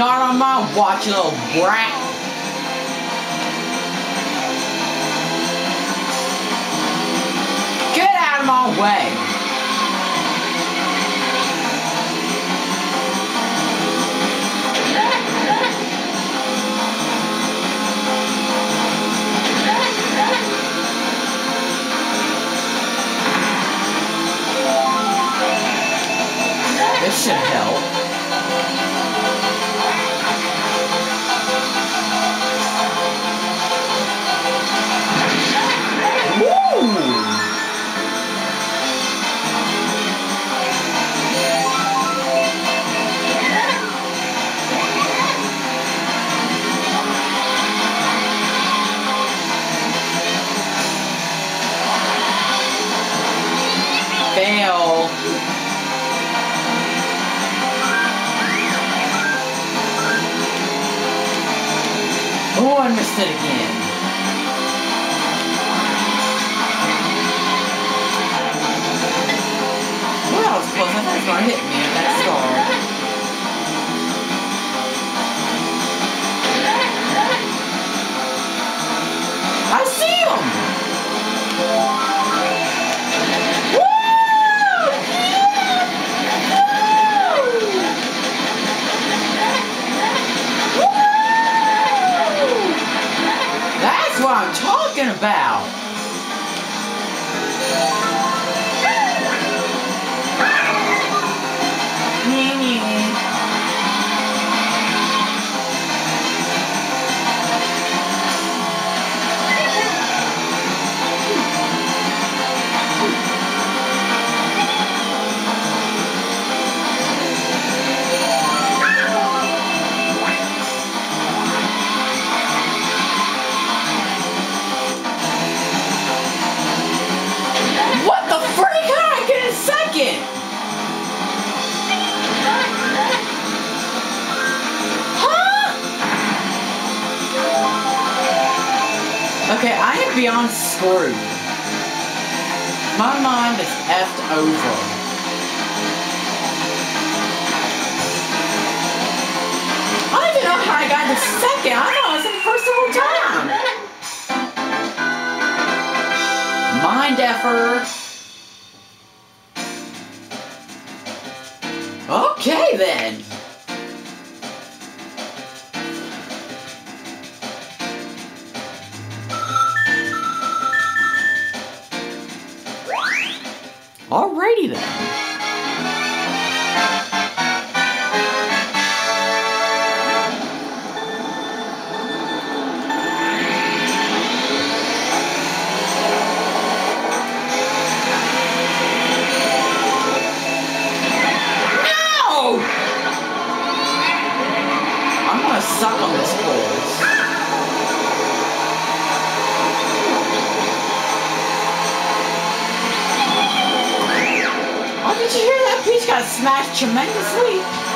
Not on my watch, you little brat. Get out of my way. This should help. Fail. Oh, I missed it again. Well, that was close. I thought it was going to hit me at that star. I see him! That's what I'm talking about! Okay, I am beyond screwed. My mind is effed over. I don't even know how I got the second. I thought it was the first the whole time. Mind effer. Okay then. Alrighty then. No! I'm gonna suck on this course. Oh, did you hear that? Peach got smashed tremendously.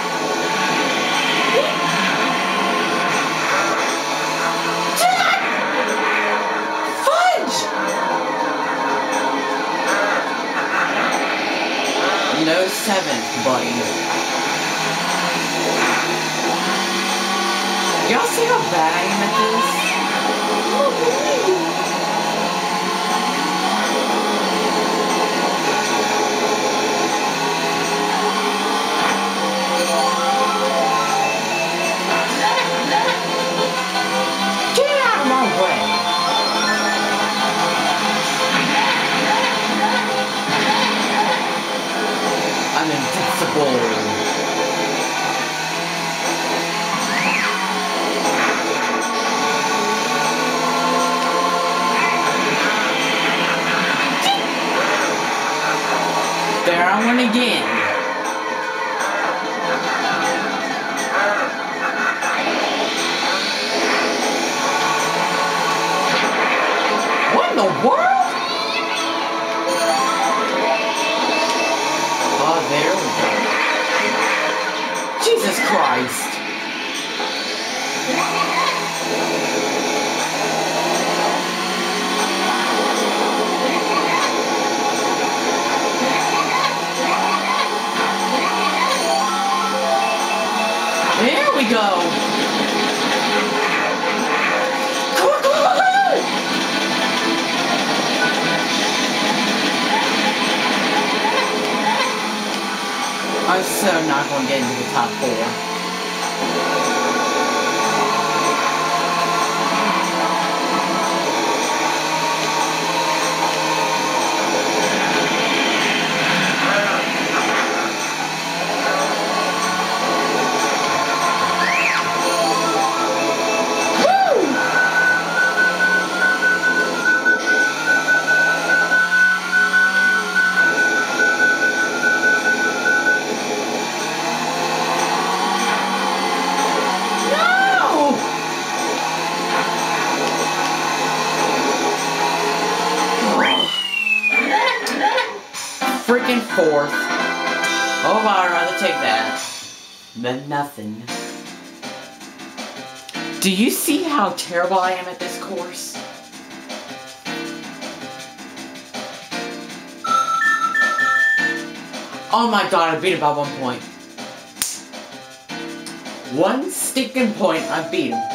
Fudge! No seventh, buddy. Y'all see how bad I am at this? I'm invincible. There I went again. What in the world? Oh, there we go. Jesus Christ. I'm so not going to get into the top 4. Freaking 4th. Oh, I'd rather take that than nothing. Do you see how terrible I am at this course? Oh my god, I beat it by 1 point. 1 stinking point, I beat him.